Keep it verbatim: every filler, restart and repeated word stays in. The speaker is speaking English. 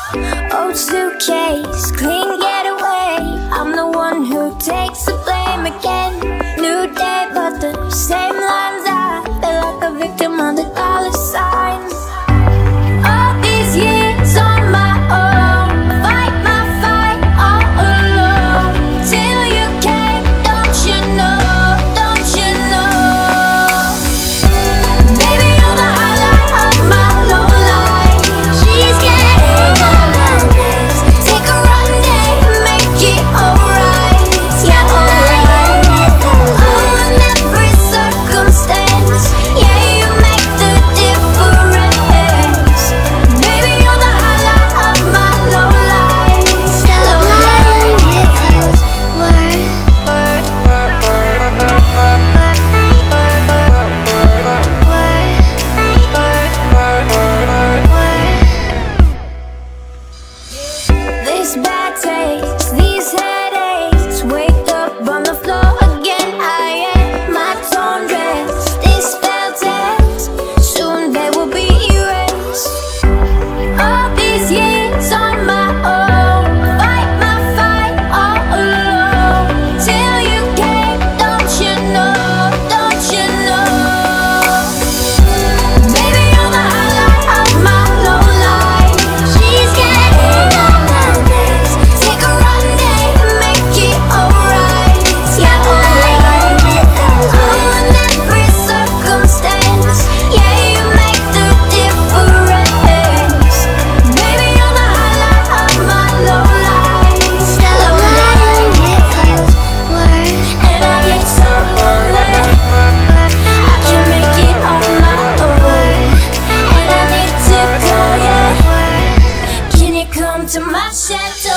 Old suitcase, clean getaway. I'm the one who takes the blame again. New day, but the same lines. I feel like a victim of the dollar signs. All these years on my own, fight my fight all alone. Till you came, don't you know, don't you know? Baby, you're the highlight of my low life. She's getting on my nerves. Take a run day, make it alright. Yeah, alright. Oh, in every circumstance, yeah, you make the difference. Baby, you're the highlight of my low life. Low life. Word, word, word, word, this bad taste, these headaches, wake up on the floor again. I am my torn dress, this spell test, soon they will be erased. All these years on my own, fight my fight all alone. Till you came, don't you know, don't you know? Baby, you're the highlight of my low life. She's getting on my nerves. Take a run day, make it alright. Yeah, alright. Oh, in every circumstance, yeah, you make the difference. Baby, you're the highlight of my low life. Low life. And I get so lonely. I can make it on my own. And I need to go, yeah. Can you come to my shelter?